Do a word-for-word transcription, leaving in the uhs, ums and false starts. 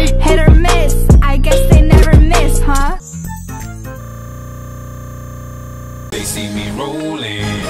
Hit or miss, I guess they never miss, huh? They see me rolling.